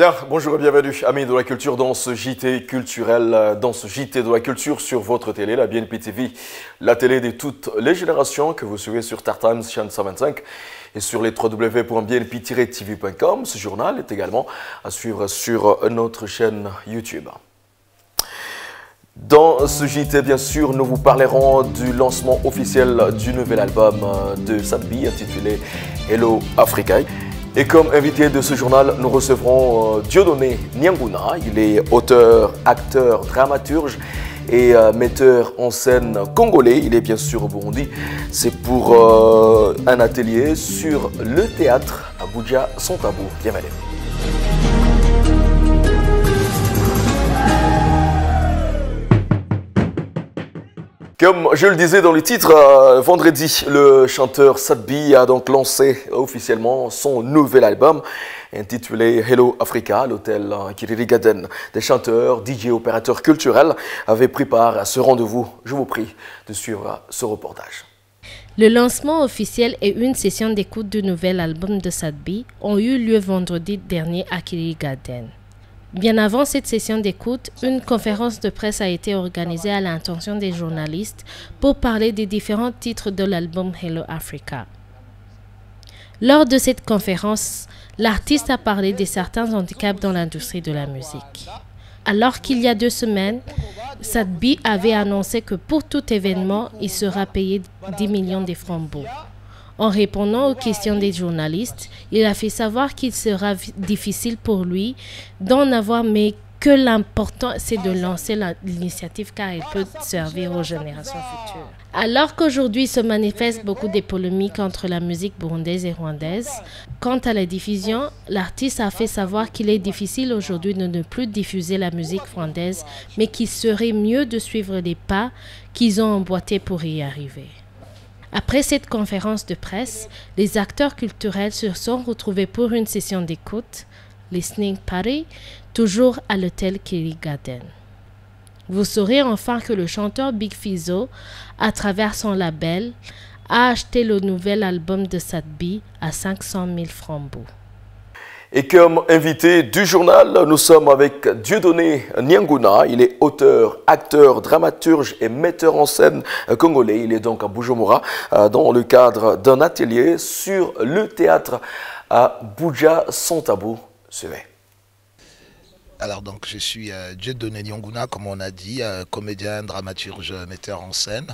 Bien, bonjour et bienvenue, amis de la culture, dans ce JT culturel, dans ce JT de la culture sur votre télé, la BNP TV, la télé de toutes les générations que vous suivez sur Tartimes, chaîne 125 et sur les www.bnp-tv.com. Ce journal est également à suivre sur notre chaîne YouTube. Dans ce JT, bien sûr, nous vous parlerons du lancement officiel du nouvel album de Sadbi intitulé Hello Africa. Et comme invité de ce journal, nous recevrons Dieudonné Nyanguna. Il est auteur, acteur, dramaturge et metteur en scène congolais. Il est bien sûr au Burundi. C'est pour un atelier sur le théâtre à Buja Sans Tabou. Bienvenue. Comme je le disais dans le titre, vendredi, le chanteur Sadbi a donc lancé officiellement son nouvel album intitulé Hello Africa. L'hôtel Kiriri Garden des chanteurs, DJ, opérateurs culturels avait pris part à ce rendez-vous. Je vous prie de suivre ce reportage. Le lancement officiel et une session d'écoute du nouvel album de Sadbi ont eu lieu vendredi dernier à Kiriri Garden. Bien avant cette session d'écoute, une conférence de presse a été organisée à l'intention des journalistes pour parler des différents titres de l'album Hello Africa. Lors de cette conférence, l'artiste a parlé de certains handicaps dans l'industrie de la musique. Alors qu'il y a 2 semaines, Sadbi avait annoncé que pour tout événement, il sera payé 10 millions de francs beaux. En répondant aux questions des journalistes, il a fait savoir qu'il sera difficile pour lui d'en avoir, mais que l'important c'est de lancer l'initiative car elle peut servir aux générations futures. Alors qu'aujourd'hui se manifestent beaucoup de polémiques entre la musique burundaise et rwandaise, quant à la diffusion, l'artiste a fait savoir qu'il est difficile aujourd'hui de ne plus diffuser la musique rwandaise, mais qu'il serait mieux de suivre les pas qu'ils ont emboîtés pour y arriver. Après cette conférence de presse, les acteurs culturels se sont retrouvés pour une session d'écoute, Listening Party, toujours à l'hôtel Kiriri Garden. Vous saurez enfin que le chanteur Big Fizzo, à travers son label, a acheté le nouvel album de Sadbi à 500 000 francs beaux. Et comme invité du journal, nous sommes avec Dieudonné Nyanguna. Il est auteur, acteur, dramaturge et metteur en scène congolais. Il est donc à Bujumbura dans le cadre d'un atelier sur le théâtre à Buja Sans Tabou. Suivez. Alors donc je suis Dieudonné Nyanguna, comme on a dit, comédien, dramaturge, metteur en scène.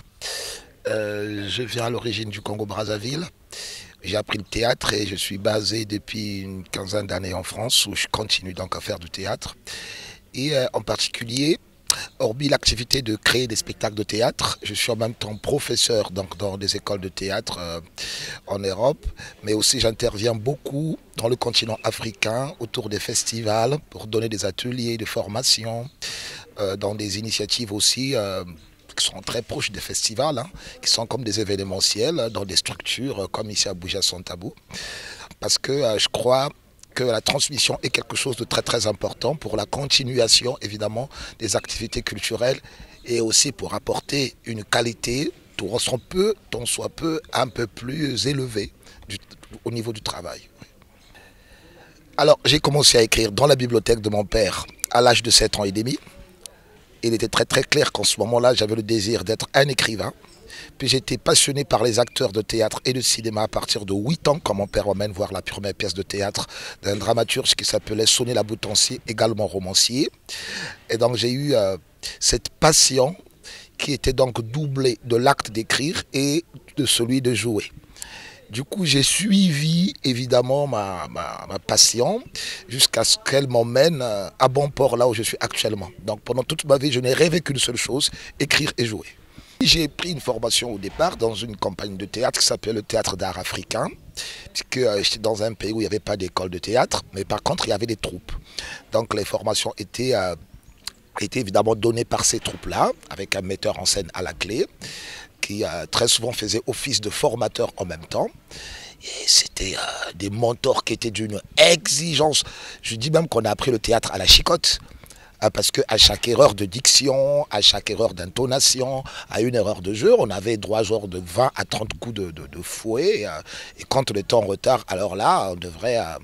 Je viens à l'origine du Congo-Brazzaville. J'ai appris le théâtre et je suis basé depuis une quinzaine d'années en France où je continue donc à faire du théâtre. Et en particulier, hormis l'activité de créer des spectacles de théâtre, je suis en même temps professeur donc, dans des écoles de théâtre en Europe, mais aussi j'interviens beaucoup dans le continent africain autour des festivals pour donner des ateliers de formation, dans des initiatives aussi qui sont très proches des festivals, qui sont comme des événementiels dans des structures comme ici à Buja Sans Tabou. Parce que je crois que la transmission est quelque chose de très très important pour la continuation évidemment des activités culturelles et aussi pour apporter une qualité tant soit peu un peu plus élevée au niveau du travail. Alors j'ai commencé à écrire dans la bibliothèque de mon père à l'âge de 7 ans et demi. Il était très très clair qu'en ce moment-là, j'avais le désir d'être un écrivain. Puis j'étais passionné par les acteurs de théâtre et de cinéma à partir de 8 ans, quand mon père m'emmène voir la première pièce de théâtre d'un dramaturge qui s'appelait Sonny Laboutancier, également romancier. Et donc j'ai eu cette passion qui était donc doublée de l'acte d'écrire et de celui de jouer. Du coup, j'ai suivi évidemment ma passion jusqu'à ce qu'elle m'emmène à bon port là où je suis actuellement. Donc pendant toute ma vie, je n'ai rêvé qu'une seule chose, écrire et jouer. J'ai pris une formation au départ dans une compagnie de théâtre qui s'appelle le Théâtre d'art africain, puisque j'étais dans un pays où il n'y avait pas d'école de théâtre, mais par contre il y avait des troupes. Donc les formations étaient évidemment données par ces troupes-là, avec un metteur en scène à la clé, qui très souvent faisait office de formateur en même temps. Et c'était des mentors qui étaient d'une exigence. Je dis même qu'on a appris le théâtre à la chicotte. Parce qu'à chaque erreur de diction, à chaque erreur d'intonation, à une erreur de jeu, on avait droit genre de 20 à 30 coups de fouet. Et quand on était en retard, alors là, on devrait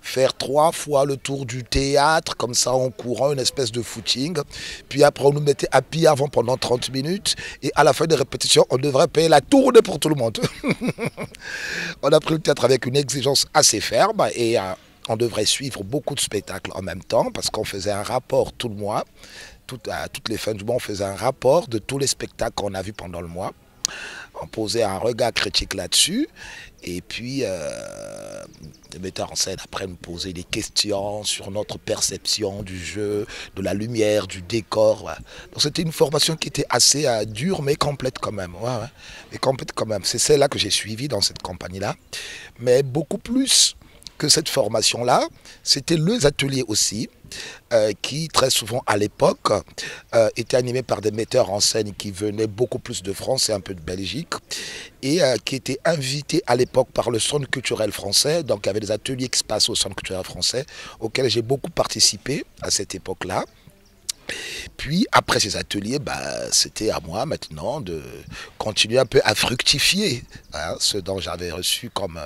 faire 3 fois le tour du théâtre, comme ça en courant, une espèce de footing. Puis après, on nous mettait à pied avant pendant 30 minutes. Et à la fin des répétitions, on devrait payer la tournée pour tout le monde. On a pris le théâtre avec une exigence assez ferme et on devrait suivre beaucoup de spectacles en même temps parce qu'on faisait un rapport tout le mois. À toutes les fins du mois, on faisait un rapport de tous les spectacles qu'on a vus pendant le mois. On posait un regard critique là-dessus. Et puis, les metteurs en scène, après, nous posaient des questions sur notre perception du jeu, de la lumière, du décor. Ouais. Donc, c'était une formation qui était assez dure, mais complète quand même. Ouais, ouais. Mais complète quand même. C'est celle-là que j'ai suivie dans cette compagnie-là. Mais beaucoup plus que cette formation-là, c'était les ateliers aussi, qui très souvent à l'époque étaient animés par des metteurs en scène qui venaient beaucoup plus de France et un peu de Belgique et qui étaient invités à l'époque par le Centre culturel français. Donc il y avait des ateliers qui se passaient au Centre culturel français auxquels j'ai beaucoup participé à cette époque-là. Puis après ces ateliers, c'était à moi maintenant de continuer un peu à fructifier ce que j'avais reçu comme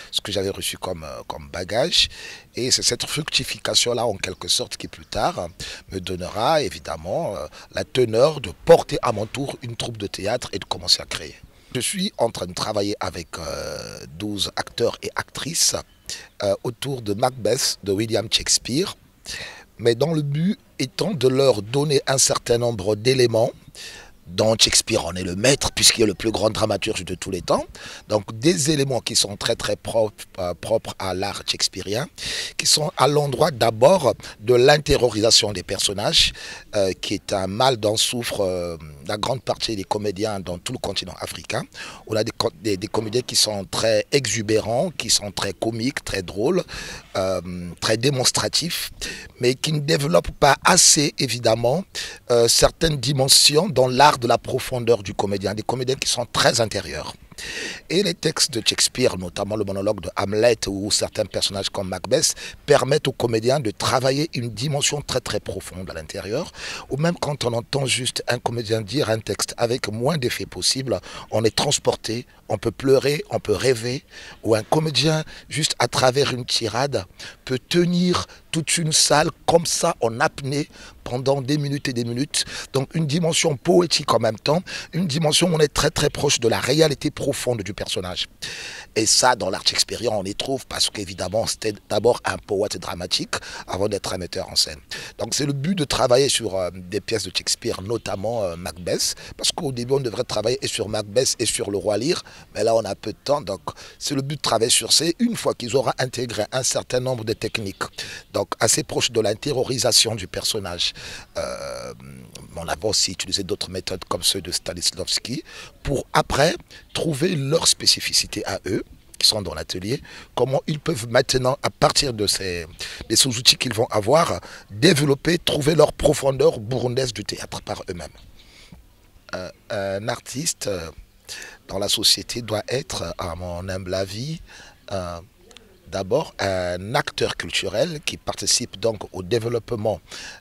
bagage. Et c'est cette fructification-là en quelque sorte qui plus tard me donnera évidemment la teneur de porter à mon tour une troupe de théâtre et de commencer à créer. Je suis en train de travailler avec 12 acteurs et actrices autour de Macbeth de William Shakespeare, mais dans le but étant de leur donner un certain nombre d'éléments dont Shakespeare en est le maître puisqu'il est le plus grand dramaturge de tous les temps. Donc des éléments qui sont très très propres à l'art shakespearien, qui sont à l'endroit d'abord de l'intériorisation des personnages, qui est un mal dont souffrent la grande partie des comédiens dans tout le continent africain. On a des comédiens qui sont très exubérants, qui sont très comiques, très drôles, très démonstratifs, mais qui ne développent pas assez évidemment certaines dimensions dans l'art de la profondeur du comédien, des comédiens qui sont très intérieurs. Et les textes de Shakespeare, notamment le monologue de Hamlet ou certains personnages comme Macbeth, permettent aux comédiens de travailler une dimension très très profonde à l'intérieur, ou même quand on entend juste un comédien dire un texte avec moins d'effets possibles, on est transporté, on peut pleurer, on peut rêver, ou un comédien juste à travers une tirade peut tenir toute une salle comme ça en apnée pendant des minutes et des minutes. Donc une dimension poétique en même temps, une dimension où on est très très proche de la réalité profonde du personnage. Et ça, dans l'art shakespearien, on y trouve parce qu'évidemment, c'était d'abord un poète dramatique avant d'être un metteur en scène. Donc c'est le but de travailler sur des pièces de Shakespeare, notamment Macbeth, parce qu'au début, on devrait travailler et sur Macbeth et sur le roi Lear, mais là, on a peu de temps, donc c'est le but de travailler sur ces, une fois qu'ils auront intégré un certain nombre de techniques, donc assez proche de l'intériorisation du personnage. On a aussi utilisé d'autres méthodes comme ceux de Stanislavski pour après trouver leur spécificité à eux, qui sont dans l'atelier, comment ils peuvent maintenant, à partir de ces outils qu'ils vont avoir, développer, trouver leur profondeur burundaise du théâtre par eux-mêmes. Un artiste dans la société doit être, à mon humble avis, d'abord un acteur culturel qui participe donc au développement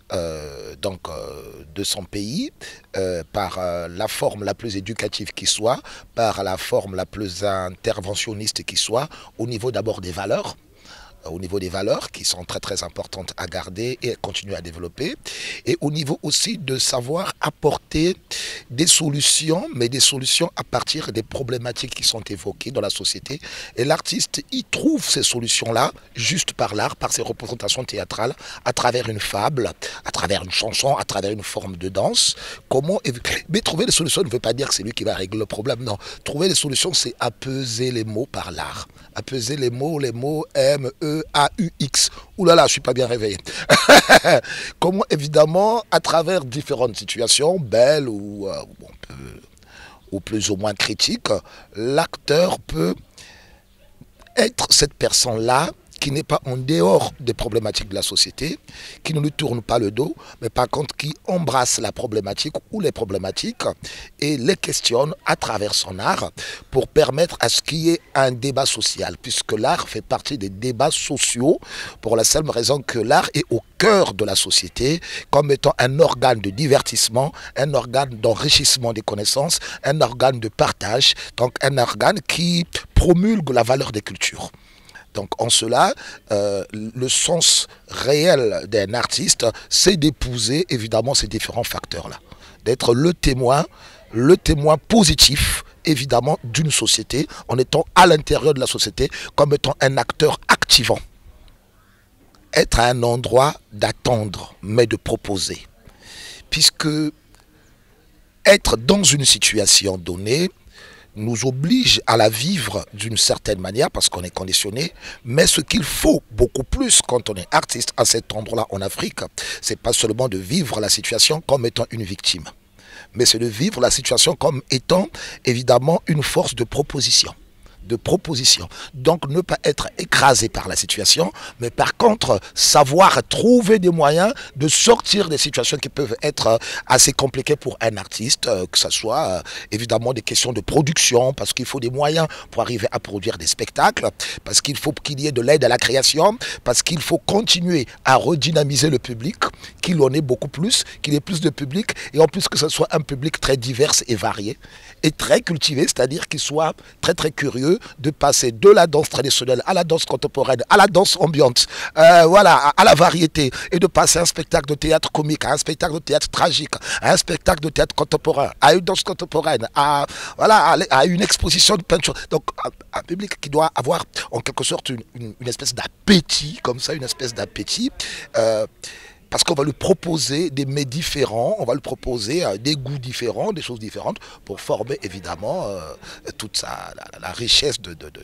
de son pays par la forme la plus éducative qui soit, par la forme la plus interventionniste qui soit, au niveau d'abord des valeurs, qui sont très très importantes à garder et à continuer à développer, et au niveau aussi de savoir apporter des solutions, mais des solutions à partir des problématiques qui sont évoquées dans la société. Et l'artiste y trouve ces solutions-là juste par l'art, par ses représentations théâtrales, à travers une fable, à travers une chanson, à travers une forme de danse. Mais trouver des solutions ne veut pas dire que c'est lui qui va régler le problème, non. Trouver des solutions, c'est apaiser les mots par l'art. Apaiser les mots M, E, A, U, X. Ouh là là, je suis pas bien réveillé. Comment évidemment, à travers différentes situations, belles ou plus ou moins critiques, l'acteur peut être cette personne-là qui n'est pas en dehors des problématiques de la société, qui ne lui tourne pas le dos, mais par contre qui embrasse la problématique ou les problématiques et les questionne à travers son art pour permettre à ce qu'il y ait un débat social, puisque l'art fait partie des débats sociaux pour la simple raison que l'art est au cœur de la société comme étant un organe de divertissement, un organe d'enrichissement des connaissances, un organe de partage, donc un organe qui promulgue la valeur des cultures. Donc en cela, le sens réel d'un artiste, c'est d'épouser évidemment ces différents facteurs-là. D'être le témoin positif, évidemment, d'une société, en étant à l'intérieur de la société, comme étant un acteur activant. Être à un endroit d'attendre, mais de proposer. Puisque être dans une situation donnée nous oblige à la vivre d'une certaine manière parce qu'on est conditionné, mais ce qu'il faut beaucoup plus quand on est artiste à cet endroit-là en Afrique, c'est pas seulement de vivre la situation comme étant une victime, mais c'est de vivre la situation comme étant évidemment une force de proposition. Donc ne pas être écrasé par la situation, mais par contre savoir trouver des moyens de sortir des situations qui peuvent être assez compliquées pour un artiste, que ce soit évidemment des questions de production, parce qu'il faut des moyens pour arriver à produire des spectacles, parce qu'il faut qu'il y ait de l'aide à la création, parce qu'il faut continuer à redynamiser le public, qu'il en ait beaucoup plus, qu'il ait plus de public, et en plus que ce soit un public très divers et varié, et très cultivé, c'est-à-dire qu'il soit très très curieux de passer de la danse traditionnelle à la danse contemporaine, à la danse ambiante, voilà, à la variété, et de passer un spectacle de théâtre comique, à un spectacle de théâtre tragique, à un spectacle de théâtre contemporain, à une danse contemporaine, à une exposition de peinture. Donc un public qui doit avoir en quelque sorte une espèce d'appétit, comme ça, une espèce d'appétit, parce qu'on va lui proposer des mets différents, on va lui proposer des goûts différents, des choses différentes, pour former évidemment toute la richesse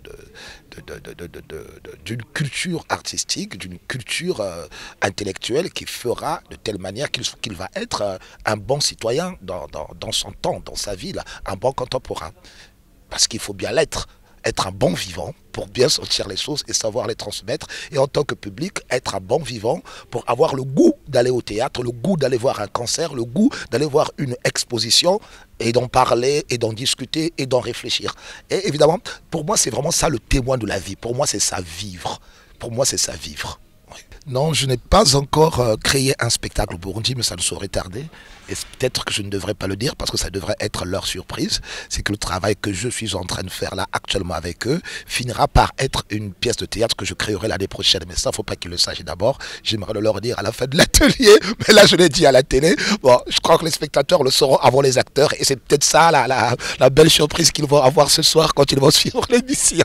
d'une culture artistique, d'une culture intellectuelle qui fera de telle manière qu'il va être un bon citoyen dans son temps, dans sa vie, là, un bon contemporain. Parce qu'il faut bien l'être. Être un bon vivant pour bien sentir les choses et savoir les transmettre, et en tant que public être un bon vivant pour avoir le goût d'aller au théâtre, le goût d'aller voir un concert, le goût d'aller voir une exposition et d'en parler et d'en discuter et d'en réfléchir. Et évidemment, pour moi c'est vraiment ça le témoin de la vie, pour moi c'est ça vivre, pour moi c'est ça vivre. Non, je n'ai pas encore créé un spectacle au Burundi, mais ça ne saurait tarder. Et peut-être que je ne devrais pas le dire parce que ça devrait être leur surprise. C'est que le travail que je suis en train de faire là actuellement avec eux finira par être une pièce de théâtre que je créerai l'année prochaine. Mais ça, il ne faut pas qu'ils le sachent d'abord. J'aimerais le leur dire à la fin de l'atelier. Mais là, je l'ai dit à la télé. Bon, je crois que les spectateurs le sauront avant les acteurs. Et c'est peut-être ça la belle surprise qu'ils vont avoir ce soir quand ils vont suivre l'émission.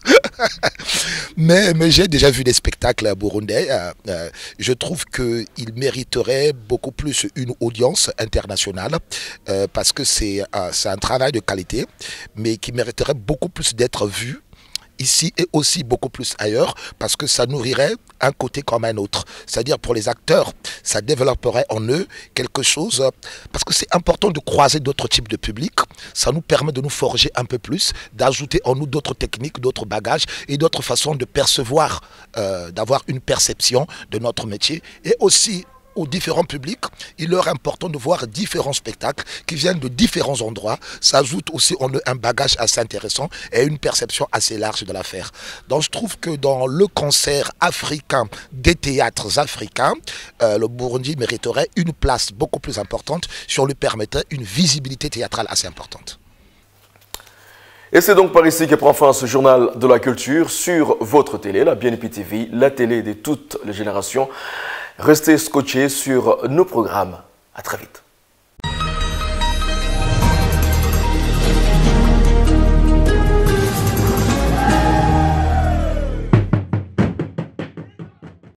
Mais j'ai déjà vu des spectacles burundais. Je trouve qu'ils mériteraient beaucoup plus une audience internationale parce que c'est un travail de qualité, mais qui mériterait beaucoup plus d'être vu ici et aussi beaucoup plus ailleurs, parce que ça nourrirait un côté comme un autre. C'est-à-dire pour les acteurs, ça développerait en eux quelque chose, parce que c'est important de croiser d'autres types de publics, ça nous permet de nous forger un peu plus, d'ajouter en nous d'autres techniques, d'autres bagages et d'autres façons de percevoir, d'avoir une perception de notre métier, et aussi aux différents publics, il leur est important de voir différents spectacles qui viennent de différents endroits. Ça ajoute aussi en eux un bagage assez intéressant et une perception assez large de l'affaire. Donc je trouve que dans le concert africain des théâtres africains, le Burundi mériterait une place beaucoup plus importante si on lui permettait une visibilité théâtrale assez importante. Et c'est donc par ici que prend fin ce journal de la culture sur votre télé, la BNP TV, la télé de toutes les générations. Restez scotchés sur nos programmes. À très vite.